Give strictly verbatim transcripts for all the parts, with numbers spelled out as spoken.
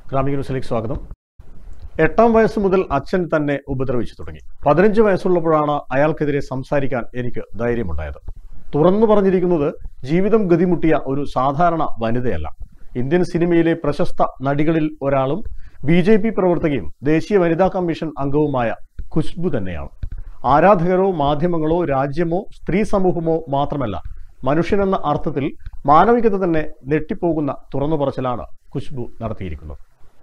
ഗ്രാമിക ന്യൂസിലേക്ക് സ്വാഗതം. എട്ടാം വയസ്സ് മുതൽ അച്ഛൻ തന്നെ ഉപദ്രവിച്ചു തുടങ്ങി. പതിനഞ്ച് വയസ്സുള്ളപ്പോഴാണ് അയാൾക്കെതിരെ സംസാരിക്കാൻ എനിക്ക് ധൈര്യമുണ്ടായത്. തുറന്നു പറഞ്ഞിരിക്കുന്നത് ജീവിതം ഗതിമുട്ടിയ ഒരു സാധാരണ വനിതയല്ല. ഇന്ത്യൻ സിനിമയിലെ പ്രശസ്ത നടികളിൽ ഒരാളും ബി ജെ പി പ്രവർത്തകയും ദേശീയ വനിതാ കമ്മീഷൻ അംഗവുമായ ഖുശ്ബു തന്നെയാണ്. ആരാധകരോ മാധ്യമങ്ങളോ രാജ്യമോ സ്ത്രീ സമൂഹമോ മാത്രമല്ല, മനുഷ്യനെന്ന അർത്ഥത്തിൽ മാനവികത തന്നെ നെട്ടിപ്പോകുന്ന തുറന്നു പറച്ചിലാണ് ഖുശ്ബു നടത്തിയിരിക്കുന്നത്.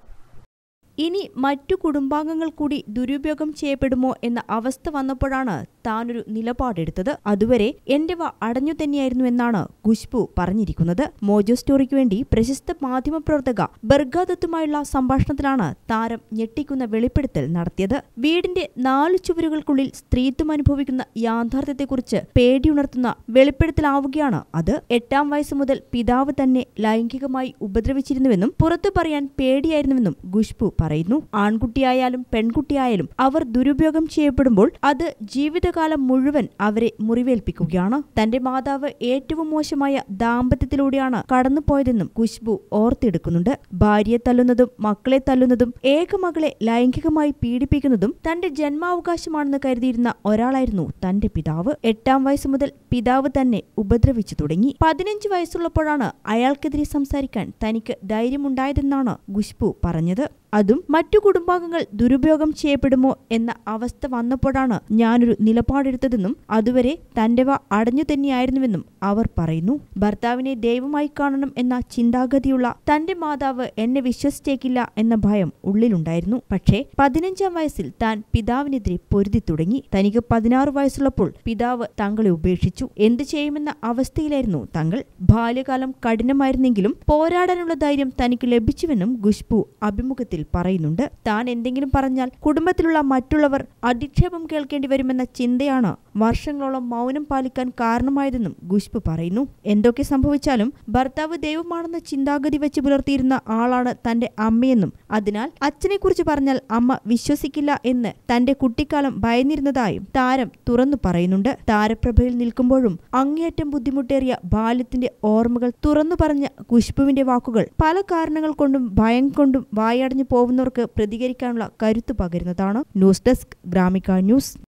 ഇനി മറ്റു കുടുംബാംഗങ്ങൾ കൂടി ദുരുപയോഗം ചെയ്യപ്പെടുമോ എന്ന അവസ്ഥ വന്നപ്പോഴാണ് താനൊരു നിലപാടെടുത്തത്. അതുവരെ എന്റെ വ അടഞ്ഞു തന്നെയായിരുന്നു എന്നാണ് ഖുശ്ബു പറഞ്ഞിരിക്കുന്നത്. മോജോ സ്റ്റോറിക്ക് വേണ്ടി പ്രശസ്ത മാധ്യമപ്രവർത്തക ബർഗാദത്തുമായുള്ള സംഭാഷണത്തിലാണ് താരം ഞെട്ടിക്കുന്ന വെളിപ്പെടുത്തൽ നടത്തിയത്. വീടിന്റെ നാലു ചുവരുകൾക്കുള്ളിൽ സ്ത്രീത്വം അനുഭവിക്കുന്ന യാഥാർത്ഥ്യത്തെക്കുറിച്ച് പേടിയുണർത്തുന്ന വെളിപ്പെടുത്തലാവുകയാണ് അത്. എട്ടാം വയസ്സ് മുതൽ പിതാവ് തന്നെ ലൈംഗികമായി ഉപദ്രവിച്ചിരുന്നുവെന്നും പുറത്തു പറയാൻ പേടിയായിരുന്നുവെന്നും ഖുശ്ബു പറയുന്നു. ആൺകുട്ടിയായാലും പെൺകുട്ടിയായാലും അവർ ദുരുപയോഗം ചെയ്യപ്പെടുമ്പോൾ അത് ജീവിതകാലം മുഴുവൻ അവരെ മുറിവേൽപ്പിക്കുകയാണ്. തന്റെ മാതാവ് ഏറ്റവും മോശമായ ദാമ്പത്യത്തിലൂടെയാണ് കടന്നുപോയതെന്നും ഖുശ്ബു ഓർത്തെടുക്കുന്നുണ്ട്. ഭാര്യയെ തല്ലുന്നതും മക്കളെ തല്ലുന്നതും ഏകമകളെ ലൈംഗികമായി പീഡിപ്പിക്കുന്നതും തന്റെ ജന്മാവകാശമാണെന്ന് കരുതിയിരുന്ന ഒരാളായിരുന്നു തന്റെ പിതാവ്. എട്ടാം വയസ്സ് മുതൽ പിതാവ് തന്നെ ഉപദ്രവിച്ചു തുടങ്ങി. പതിനഞ്ച് വയസ്സുള്ളപ്പോഴാണ് അയാൾക്കെതിരെ സംസാരിക്കാൻ തനിക്ക് ധൈര്യമുണ്ടായതെന്നാണ് ഖുശ്ബു പറഞ്ഞത്. അതും മറ്റു കുടുംബാംഗങ്ങൾ ദുരുപയോഗം ചെയ്യപ്പെടുമോ എന്ന അവസ്ഥ വന്നപ്പോഴാണ് ഞാനൊരു നിലപാടെടുത്തതെന്നും അതുവരെ തന്റെ വ അടഞ്ഞു തന്നെയായിരുന്നുവെന്നും അവർ പറയുന്നു. ഭർത്താവിനെ ദൈവമായി കാണണം എന്ന ചിന്താഗതിയുള്ള തന്റെ മാതാവ് എന്നെ വിശ്വസിച്ചേക്കില്ല എന്ന ഭയം ഉള്ളിലുണ്ടായിരുന്നു. പക്ഷേ പതിനഞ്ചാം വയസ്സിൽ താൻ പിതാവിനെതിരെ പൊരുതി തുടങ്ങി. തനിക്ക് പതിനാറ് വയസ്സുള്ളപ്പോൾ പിതാവ് തങ്ങളെ ഉപേക്ഷിച്ചു. എന്തു ചെയ്യുമെന്ന അവസ്ഥയിലായിരുന്നു തങ്ങൾ. ബാല്യകാലം കഠിനമായിരുന്നെങ്കിലും പോരാടാനുള്ള ധൈര്യം തനിക്ക് ലഭിച്ചുവെന്നും ഖുശ്ബു അഭിമുഖത്തിൽ പറയുന്നുണ്ട്. താൻ എന്തെങ്കിലും പറഞ്ഞാൽ കുടുംബത്തിലുള്ള മറ്റുള്ളവർ അധിക്ഷേപം കേൾക്കേണ്ടി വരുമെന്ന ചിന്തയാണ് വർഷങ്ങളോളം മൗനം പാലിക്കാൻ കാരണമായതെന്നും ഖുശ്ബു പറയുന്നു. എന്തൊക്കെ സംഭവിച്ചാലും ഭർത്താവ് ദൈവമാണെന്ന ചിന്താഗതി വെച്ച് പുലർത്തിയിരുന്ന ആളാണ് തന്റെ അമ്മയെന്നും അതിനാൽ അച്ഛനെക്കുറിച്ച് പറഞ്ഞാൽ അമ്മ വിശ്വസിക്കില്ല എന്ന് തന്റെ കുട്ടിക്കാലം ഭയന്നിരുന്നതായും താരം തുറന്നു പറയുന്നുണ്ട്. താരപ്രഭയിൽ നിൽക്കുമ്പോഴും അങ്ങേയറ്റം ബുദ്ധിമുട്ടേറിയ ബാല്യത്തിന്റെ ഓർമ്മകൾ തുറന്നു പറഞ്ഞ ഖുശ്ബുവിന്റെ വാക്കുകൾ പല കാരണങ്ങൾ കൊണ്ടും ഭയം കൊണ്ടും വായടഞ്ഞു പോകുന്നവർക്ക് പ്രതികരിക്കാനുള്ള കരുത്തു പകരുന്നതാണ്. News desk Gramika news.